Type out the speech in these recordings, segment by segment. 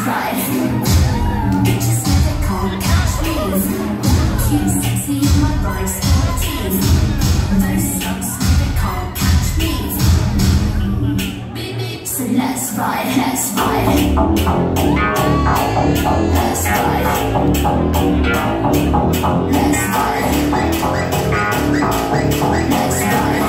ride. Bitches say they can't catch me. Cute, sexy, in my ride's 14. Those slugs say they can't catch me. So let's ride, let's ride. Let's ride. Let's ride. Let's ride.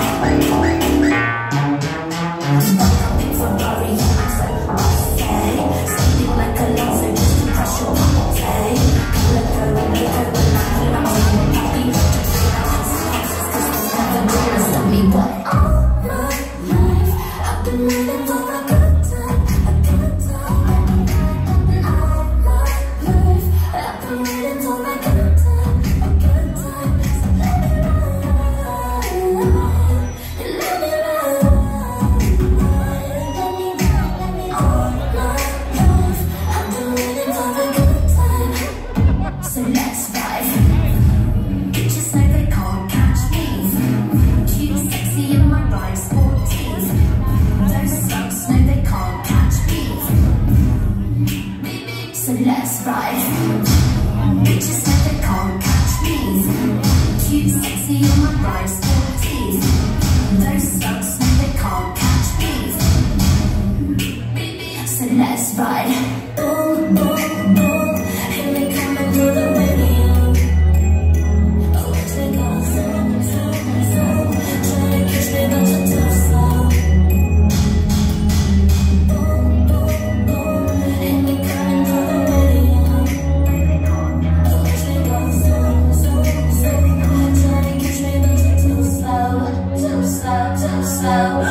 So let's ride. Bitches say they can't catch me. Cute, sexy, and my ride's 14. Those slugs say they can't catch me. So let's ride. Boom, boom, boom. Hear me coming through the radio. Oh, watch me go so, trying to catch me, but you're too slow. Slow.